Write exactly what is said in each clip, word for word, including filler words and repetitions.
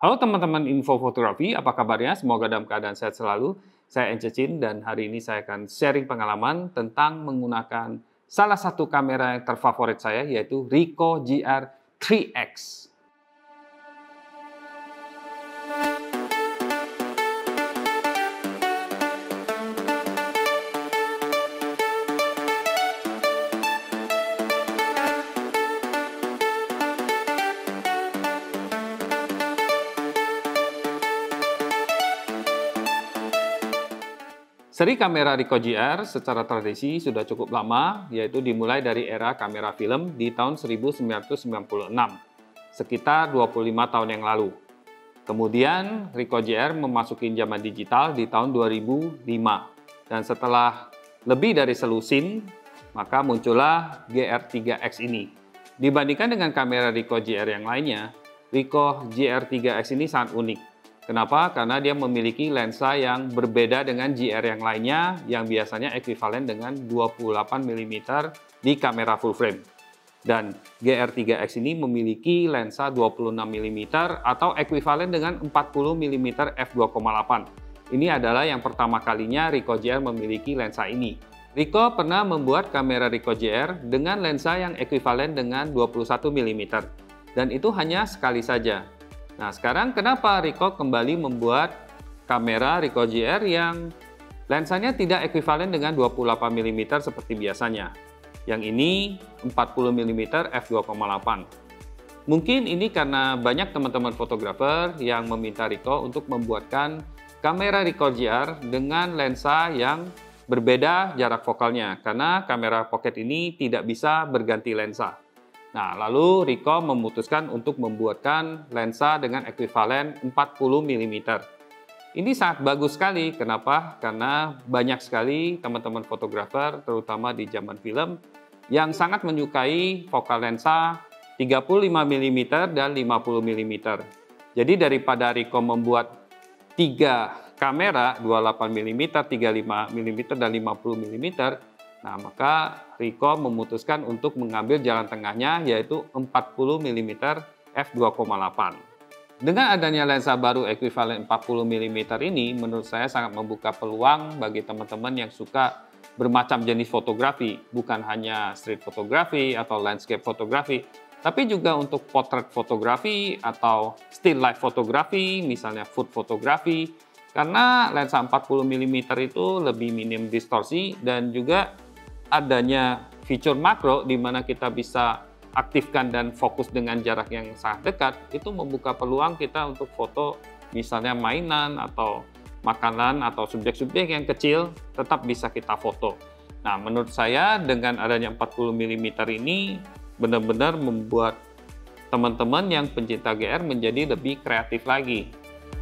Halo teman-teman info fotografi, apa kabarnya? Semoga dalam keadaan sehat selalu. Saya Ence Chin dan hari ini saya akan sharing pengalaman tentang menggunakan salah satu kamera yang terfavorit saya, yaitu Ricoh G R tiga X. Seri kamera Ricoh G R secara tradisi sudah cukup lama, yaitu dimulai dari era kamera film di tahun seribu sembilan ratus sembilan puluh enam, sekitar dua puluh lima tahun yang lalu. Kemudian Ricoh G R memasuki zaman digital di tahun dua ribu lima, dan setelah lebih dari selusin, maka muncullah G R tiga X ini. Dibandingkan dengan kamera Ricoh G R yang lainnya, Ricoh G R tiga X ini sangat unik. Kenapa? Karena dia memiliki lensa yang berbeda dengan G R yang lainnya yang biasanya ekuivalen dengan dua puluh delapan milimeter di kamera full frame. Dan G R tiga X ini memiliki lensa dua puluh enam milimeter atau ekuivalen dengan empat puluh milimeter f dua koma delapan. Ini adalah yang pertama kalinya Ricoh G R memiliki lensa ini. Ricoh pernah membuat kamera Ricoh G R dengan lensa yang ekuivalen dengan dua puluh satu milimeter. Dan itu hanya sekali saja. Nah, sekarang kenapa Ricoh kembali membuat kamera Ricoh G R yang lensanya tidak ekuivalen dengan dua puluh delapan milimeter seperti biasanya. Yang ini empat puluh milimeter f dua koma delapan. Mungkin ini karena banyak teman-teman fotografer yang meminta Ricoh untuk membuatkan kamera Ricoh G R dengan lensa yang berbeda jarak fokalnya, karena kamera pocket ini tidak bisa berganti lensa. Nah, lalu Ricoh memutuskan untuk membuatkan lensa dengan ekuivalen empat puluh milimeter. Ini sangat bagus sekali. Kenapa? Karena banyak sekali teman-teman fotografer, terutama di zaman film, yang sangat menyukai vokal lensa tiga puluh lima milimeter dan lima puluh milimeter. Jadi daripada Ricoh membuat tiga kamera, dua puluh delapan milimeter, tiga puluh lima milimeter, dan lima puluh milimeter, nah, maka Ricoh memutuskan untuk mengambil jalan tengahnya, yaitu empat puluh milimeter f dua koma delapan. Dengan adanya lensa baru ekuivalen empat puluh milimeter ini, menurut saya sangat membuka peluang bagi teman-teman yang suka bermacam jenis fotografi, bukan hanya street fotografi atau landscape fotografi, tapi juga untuk portrait fotografi atau still life fotografi, misalnya food fotografi, karena lensa empat puluh milimeter itu lebih minim distorsi dan juga adanya fitur makro di mana kita bisa aktifkan dan fokus dengan jarak yang sangat dekat, itu membuka peluang kita untuk foto misalnya mainan atau makanan atau subjek-subjek yang kecil tetap bisa kita foto. Nah, menurut saya dengan adanya empat puluh milimeter ini benar-benar membuat teman-teman yang pencinta G R menjadi lebih kreatif lagi.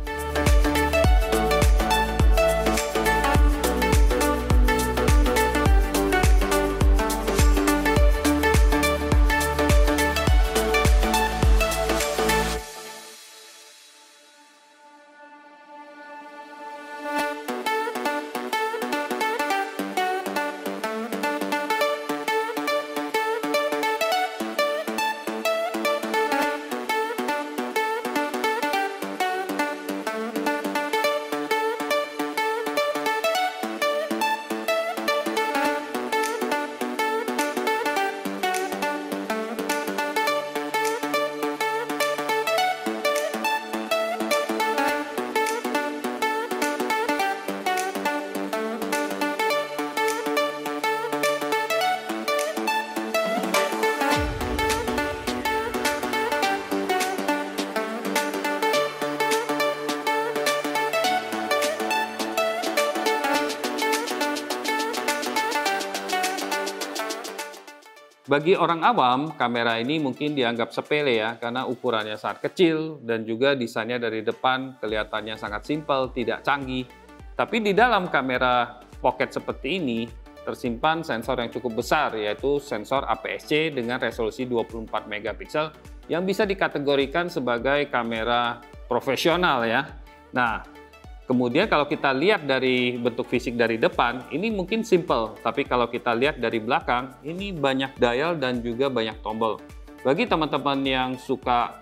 Bagi orang awam, kamera ini mungkin dianggap sepele ya, karena ukurannya sangat kecil dan juga desainnya dari depan kelihatannya sangat simpel, tidak canggih. Tapi di dalam kamera pocket seperti ini tersimpan sensor yang cukup besar, yaitu sensor A P S C dengan resolusi dua puluh empat megapiksel yang bisa dikategorikan sebagai kamera profesional ya. Nah, kemudian kalau kita lihat dari bentuk fisik dari depan, ini mungkin simple, tapi kalau kita lihat dari belakang, ini banyak dial dan juga banyak tombol. Bagi teman-teman yang suka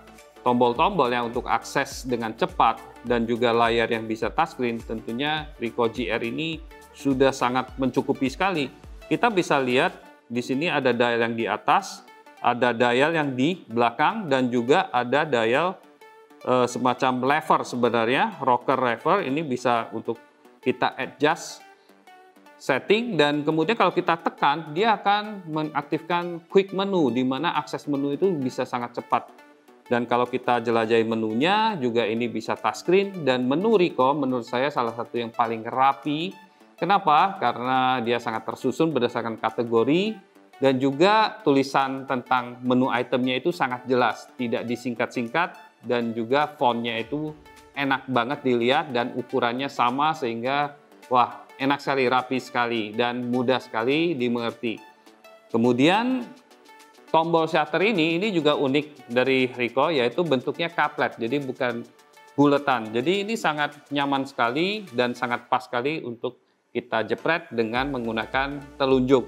tombol-tombol yang untuk akses dengan cepat dan juga layar yang bisa touchscreen, tentunya Ricoh G R ini sudah sangat mencukupi sekali. Kita bisa lihat di sini ada dial yang di atas, ada dial yang di belakang, dan juga ada dial e, semacam lever sebenarnya, rocker lever. Ini bisa untuk kita adjust setting, dan kemudian kalau kita tekan, dia akan mengaktifkan quick menu, di mana akses menu itu bisa sangat cepat. Dan kalau kita jelajahi menunya, juga ini bisa touchscreen, dan menu Ricoh menurut saya salah satu yang paling rapi. Kenapa? Karena dia sangat tersusun berdasarkan kategori, dan juga tulisan tentang menu itemnya itu sangat jelas, tidak disingkat-singkat, dan juga fontnya itu enak banget dilihat, dan ukurannya sama sehingga wah, enak sekali, rapi sekali, dan mudah sekali dimengerti. Kemudian tombol shutter ini, ini juga unik dari Ricoh, yaitu bentuknya couplet, jadi bukan buletan. Jadi ini sangat nyaman sekali dan sangat pas sekali untuk kita jepret dengan menggunakan telunjuk.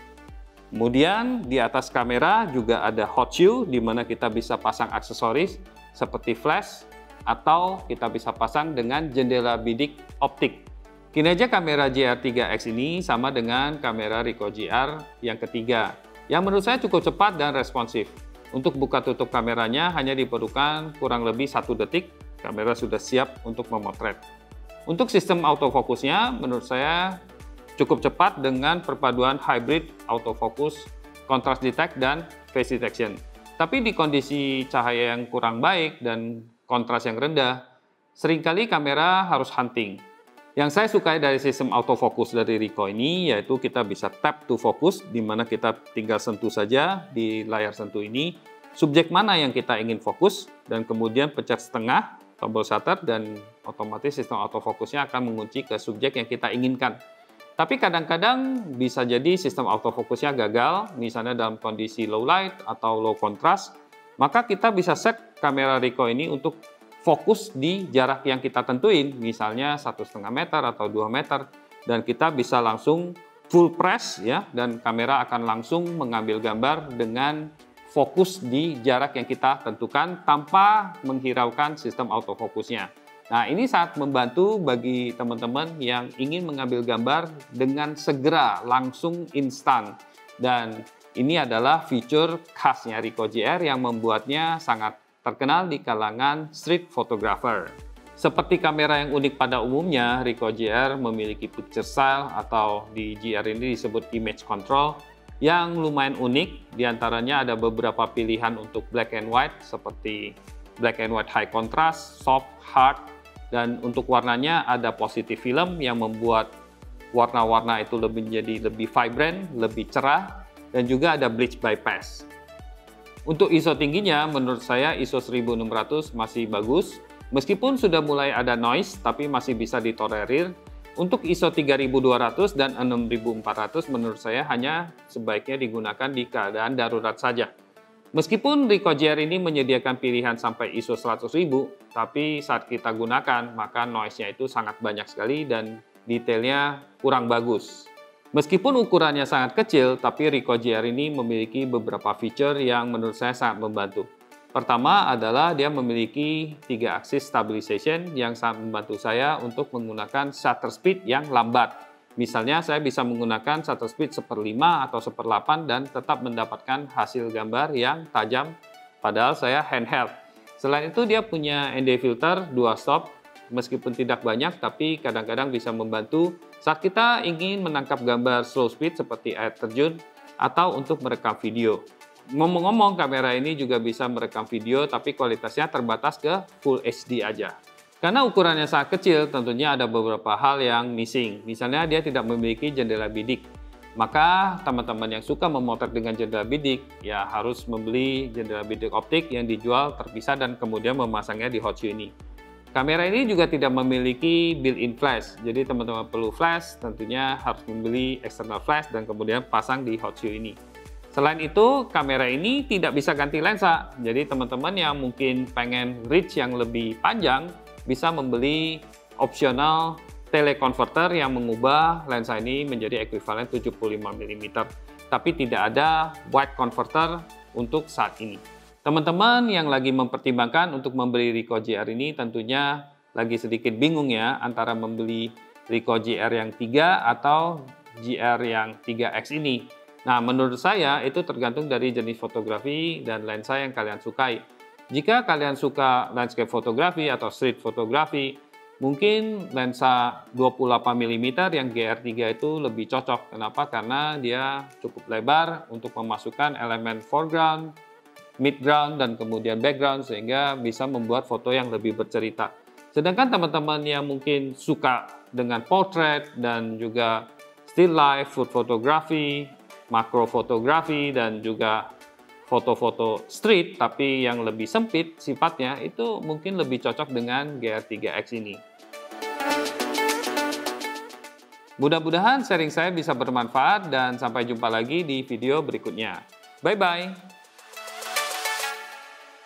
Kemudian di atas kamera juga ada hot shoe, di mana kita bisa pasang aksesoris seperti flash, atau kita bisa pasang dengan jendela bidik optik. Kinerja kamera G R tiga X ini sama dengan kamera Ricoh G R yang ketiga, yang menurut saya cukup cepat dan responsif. Untuk buka tutup kameranya hanya diperlukan kurang lebih satu detik, kamera sudah siap untuk memotret. Untuk sistem autofokusnya menurut saya cukup cepat dengan perpaduan hybrid autofocus, contrast detect, dan face detection. Tapi di kondisi cahaya yang kurang baik dan kontras yang rendah, seringkali kamera harus hunting. Yang saya sukai dari sistem autofocus dari Ricoh ini yaitu kita bisa tap to focus, di mana kita tinggal sentuh saja di layar sentuh ini subjek mana yang kita ingin fokus, dan kemudian pencet setengah tombol shutter dan otomatis sistem autofokusnya akan mengunci ke subjek yang kita inginkan. Tapi kadang-kadang bisa jadi sistem autofokusnya gagal, misalnya dalam kondisi low light atau low contrast, maka kita bisa set kamera Ricoh ini untuk fokus di jarak yang kita tentuin, misalnya satu setengah meter atau dua meter, dan kita bisa langsung full press ya, dan kamera akan langsung mengambil gambar dengan fokus di jarak yang kita tentukan tanpa menghiraukan sistem autofokusnya. Nah, ini sangat membantu bagi teman-teman yang ingin mengambil gambar dengan segera, langsung instan, dan ini adalah fitur khasnya Ricoh G R yang membuatnya sangat terkenal di kalangan street photographer. Seperti kamera yang unik pada umumnya, Ricoh G R memiliki picture style atau di G R ini disebut image control yang lumayan unik. Di antaranya ada beberapa pilihan untuk black and white seperti black and white high contrast, soft, hard, dan untuk warnanya ada positive film yang membuat warna-warna itu lebih menjadi lebih vibrant, lebih cerah, dan juga ada bleach bypass. Untuk I S O tingginya, menurut saya I S O seribu enam ratus masih bagus. Meskipun sudah mulai ada noise, tapi masih bisa ditolerir. Untuk I S O tiga ribu dua ratus dan enam ribu empat ratus menurut saya hanya sebaiknya digunakan di keadaan darurat saja. Meskipun Ricoh G R ini menyediakan pilihan sampai I S O seratus ribu, tapi saat kita gunakan, maka noise-nya itu sangat banyak sekali dan detailnya kurang bagus. Meskipun ukurannya sangat kecil, tapi Ricoh G R ini memiliki beberapa fitur yang menurut saya sangat membantu. Pertama adalah dia memiliki tiga aksis stabilization yang sangat membantu saya untuk menggunakan shutter speed yang lambat. Misalnya saya bisa menggunakan shutter speed seperlima atau seperdelapan dan tetap mendapatkan hasil gambar yang tajam, padahal saya handheld. Selain itu dia punya N D filter dua stop, meskipun tidak banyak tapi kadang-kadang bisa membantu saat kita ingin menangkap gambar slow speed seperti air terjun atau untuk merekam video. Ngomong-ngomong, kamera ini juga bisa merekam video tapi kualitasnya terbatas ke Full H D aja. Karena ukurannya sangat kecil, tentunya ada beberapa hal yang missing. Misalnya dia tidak memiliki jendela bidik. Maka teman-teman yang suka memotret dengan jendela bidik ya harus membeli jendela bidik optik yang dijual terpisah dan kemudian memasangnya di hot shoe ini. Kamera ini juga tidak memiliki built-in flash, jadi teman-teman perlu flash, tentunya harus membeli external flash dan kemudian pasang di hot shoe ini. Selain itu, kamera ini tidak bisa ganti lensa, jadi teman-teman yang mungkin pengen reach yang lebih panjang, bisa membeli opsional teleconverter yang mengubah lensa ini menjadi ekuivalen tujuh puluh lima milimeter, tapi tidak ada wide converter untuk saat ini. Teman-teman yang lagi mempertimbangkan untuk membeli Ricoh G R ini tentunya lagi sedikit bingung ya antara membeli Ricoh G R yang tiga atau G R yang tiga X ini. Nah, menurut saya itu tergantung dari jenis fotografi dan lensa yang kalian sukai. Jika kalian suka landscape fotografi atau street fotografi, mungkin lensa dua puluh delapan milimeter yang G R tiga itu lebih cocok. Kenapa? Karena dia cukup lebar untuk memasukkan elemen foreground, midground, dan kemudian background sehingga bisa membuat foto yang lebih bercerita. Sedangkan teman-teman yang mungkin suka dengan portrait dan juga still life, food photography, makro fotografi, dan juga foto-foto street tapi yang lebih sempit sifatnya, itu mungkin lebih cocok dengan G R tiga X ini. Mudah-mudahan sharing saya bisa bermanfaat dan sampai jumpa lagi di video berikutnya. Bye-bye!